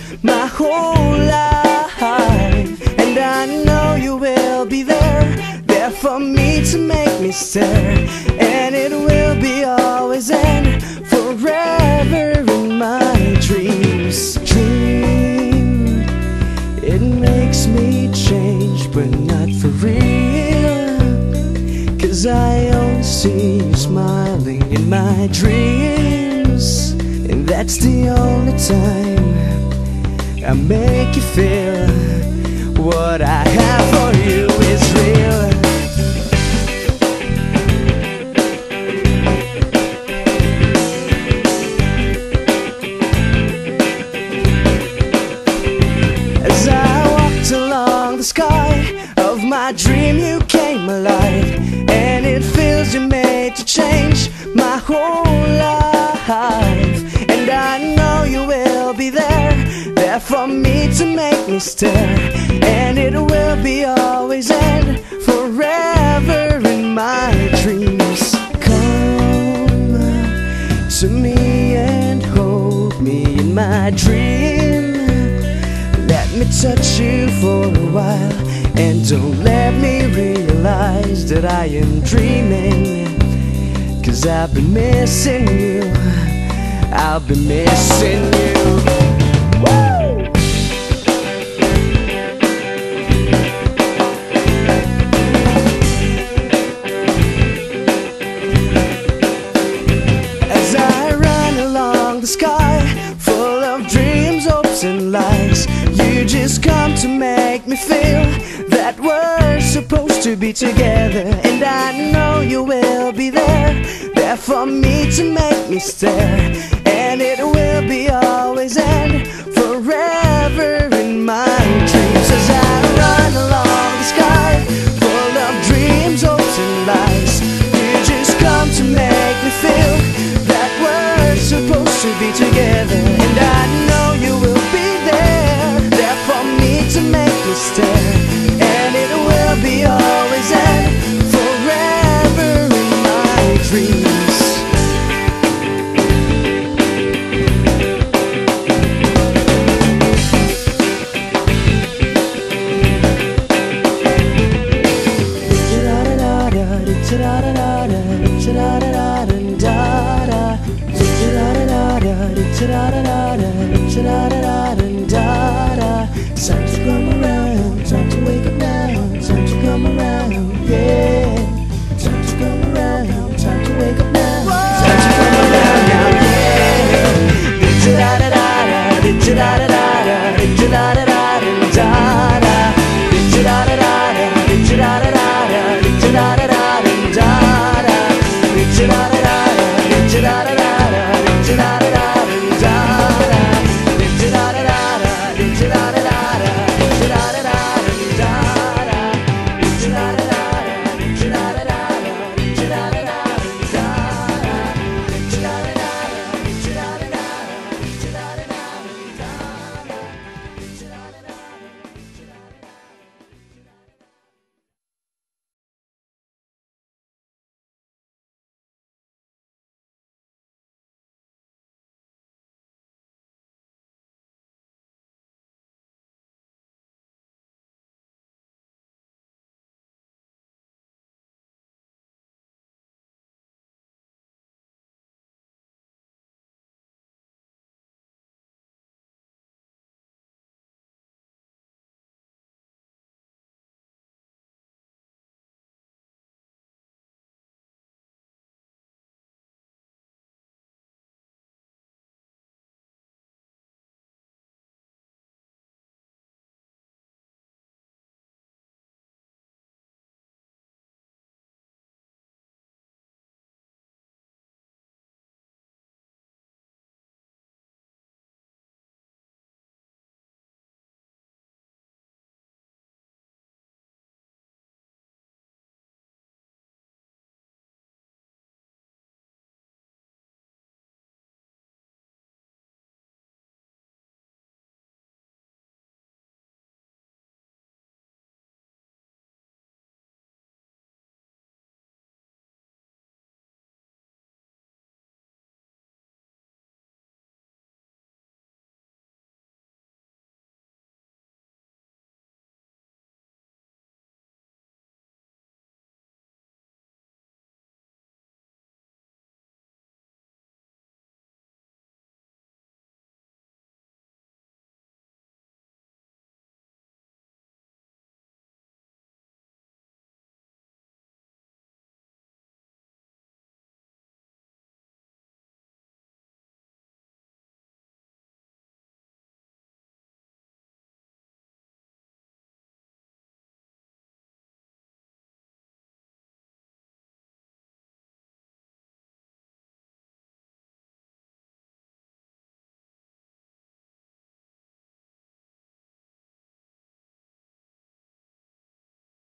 my whole life. And I know you will be there for me to make me stare. And it will be always and forever in my dreams. Dream, it makes me change, but not for real. 'Cause I only see you smiling in my dreams. And that's the only time I make you feel what I have for you is real. As I walked along the sky of my dream, you came alive. And it feels you made to change my whole life. And I know you will be there for me to make me stare. And it will be always and forever in my dreams. Come to me and hold me in my dream. Let me touch you for a while, and don't let me realize that I am dreaming. 'Cause I've been missing you, I've been missing you. Woo! As I run along the sky, full of dreams, hopes and lies, you just come to make me feel that we're supposed to be together. And I know you will be there for me to make me stare. And it will be always and forever in my dreams. As I run along the sky, full of dreams, hopes and lies, you just come to make me feel that we're supposed to be together. And I know you will be there for me to make me stare. And it will be always and forever in my dreams. Time to come around, time to wake up now, time to come around, yeah. Time to come around, time to wake up now, time to come around now, yeah. Da da da da da da da da da da da da.